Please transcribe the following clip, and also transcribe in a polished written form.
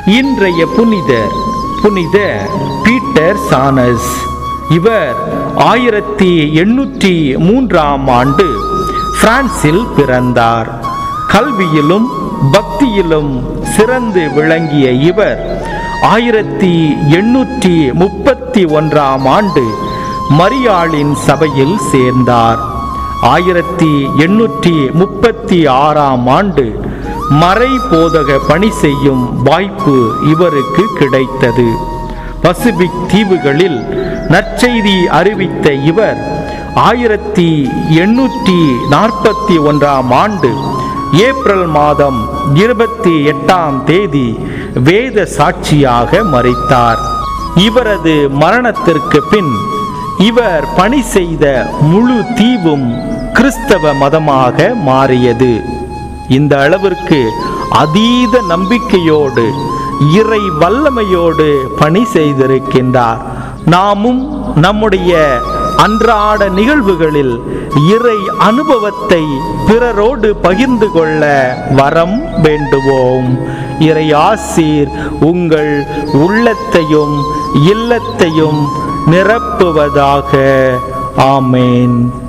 இன்றைய புனிதர் புனித பீட்டர் சானஸ். இவர் 1803ஆம் ஆண்டு பிரான்சில் பிறந்தார். கல்வியிலும் பக்தியிலும் சிறந்து விளங்கிய இவர் 1831ஆம் ஆண்டு மரியாளின் சபையில் சேர்ந்தார். 1836ஆம் ஆண்டு மறை போதக பணி செய்யும் வாய்ப்பு இவருக்கு கிடைத்தது. பசிபிக் தீவுகளில் நற்செய்தி அறிவித்த இவர் 1841ஆம் ஆண்டு ஏப்ரல் மாதம் 28ஆம் தேதி வேத சாட்சியாக மரித்தார். இவரது மரணத்திற்கு பின் இவர் பணி செய்த முழு தீவும் கிறிஸ்தவ மதமாக மாறியது. இந்த அளவிற்கு அதீத நம்பிக்கையோடு இறை வல்லமையோடு பணி செய்திருக்கின்றார். நாமும் நம்முடைய அன்றாட நிகழ்வுகளில் இறை அனுபவத்தை பிறரோடு பகிர்ந்து கொள்ள வரம் வேண்டுவோம். இறை ஆசீர் உங்கள் உள்ளத்தையும் இல்லத்தையும் நிரப்புவதாக. ஆமேன்.